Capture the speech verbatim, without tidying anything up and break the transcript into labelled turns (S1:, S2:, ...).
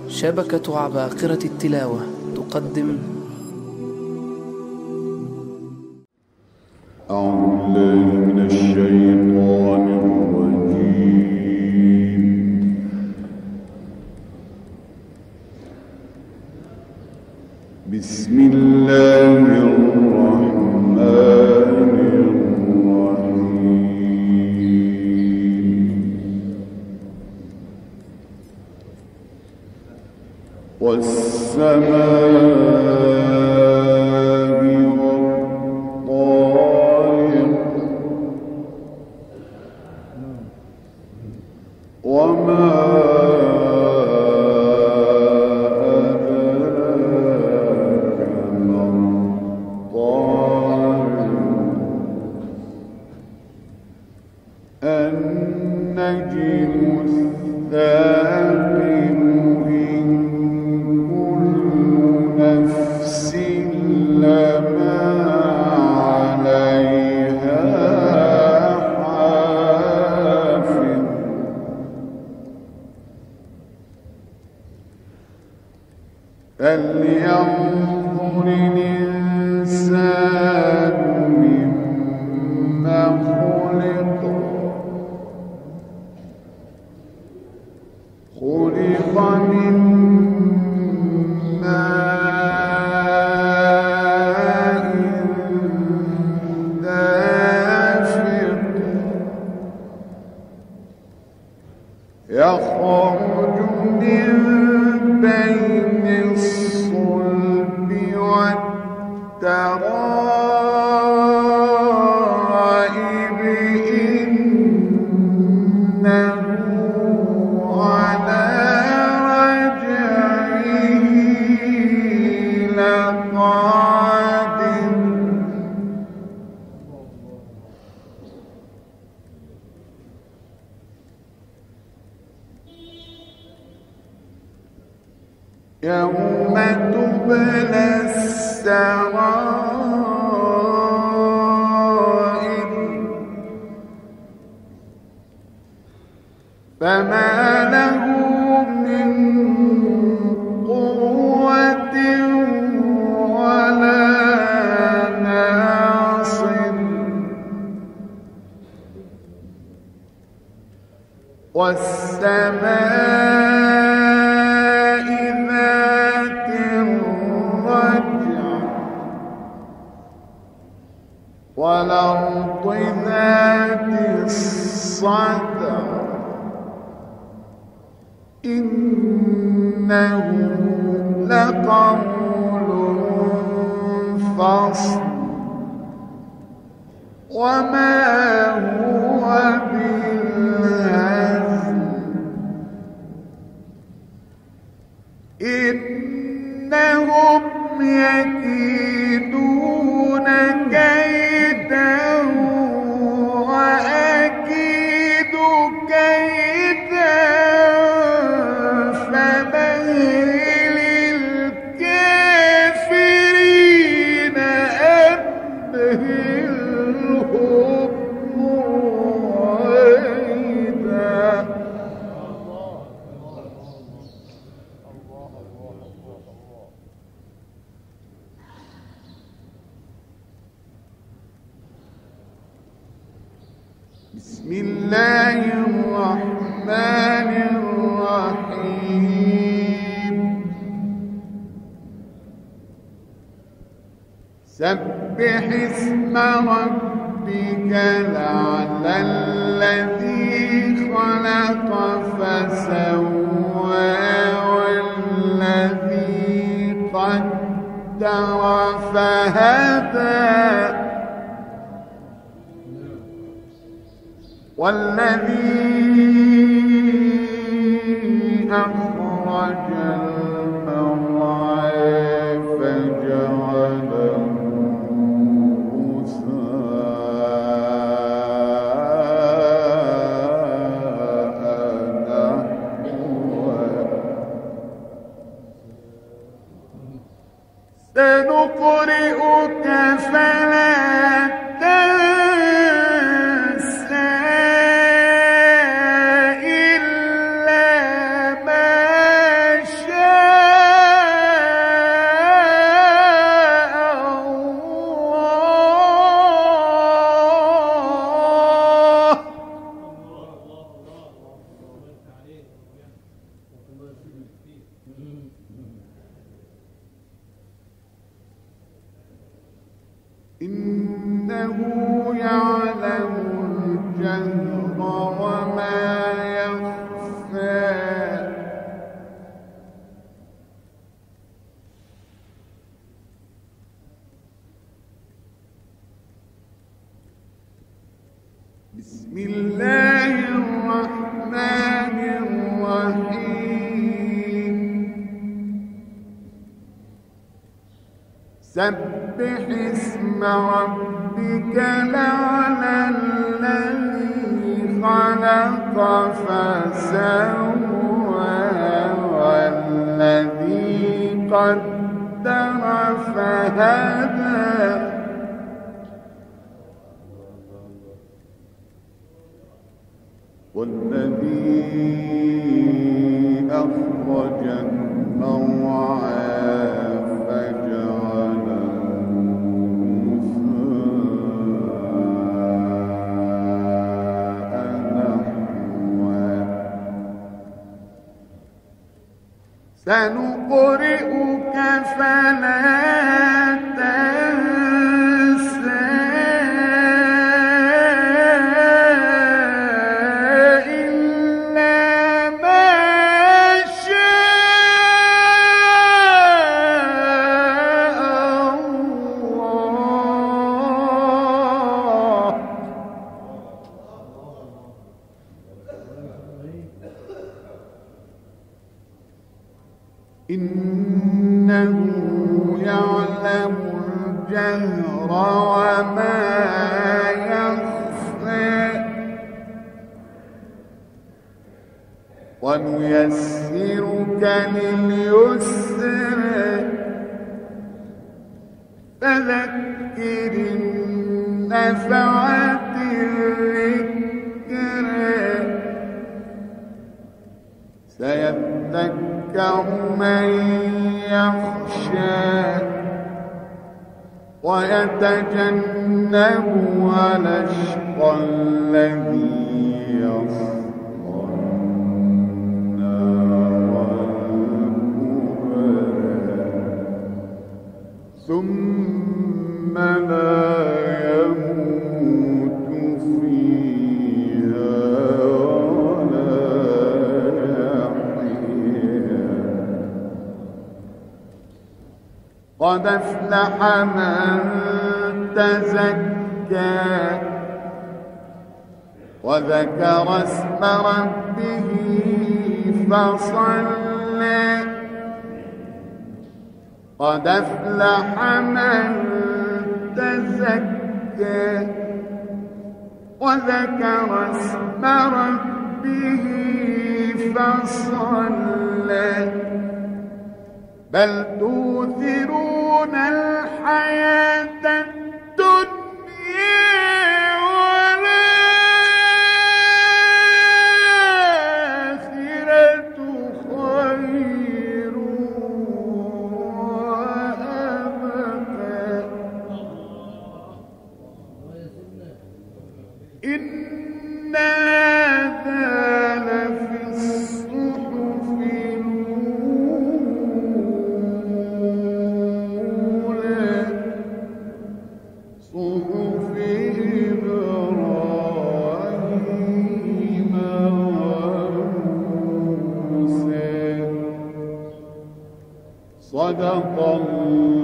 S1: شبكة عباقرة التلاوة تقدم
S2: أعوذ بالله من الشيطان الرجيم. بسم الله الرحمن الرحيم. والسماء والطارق وما أدراك ما الطارق النجم الثاقب إن كل نفس لما عليها حافظ فلينظر الإنسان مما خلق خلق من ماء دافق يخرج من بين الصلب والترائب إنه على رجعه لقادر يوم تبلى السرائر فما له من قوة ولا ناصر والسماء ذات الرجع والأرض ذات الصدع إنه لقول فصل وما هو بالهزل إنهم يكيدون كيدا وأكيد كيدا فمهل الكافرين أمهلهم رويدا. بسم الله الرحمن الرحيم. سبح اسم ربك الأعلى الذي خلق فسوى والذي قدر فهدى والذي أخرج المرعى فجعله غثاء نحوا سنقرئك فلا تنسى إلا ما شاء إنه يعلم الجهر وما يخفى بسم الله الرحمن الرحيم سبح اسم ربك الأعلى الذي خلق فسوى والذي قدر فهدى والذي أخرج المرعى فجعله غثاء نحوا سنقرئك فلا تنسى إنه يعلم الجهر وما يخفى ونيسرك لليسر فذكر النفعة الذكر سيذكر من يخشى ويتجنبها الأشقى الذي يصلى النار الكبرى ثم لا يموت فيها قد أفلح من تزكى وذكر اسم ربه فصلى قد أفلح من تزكى وذكر اسم ربه فصلى بل تؤثرون الحياة الدنيا والآخرة خير وأبقى إن هذا لفي الصحف صحف إبراهيم وموسى صدق الله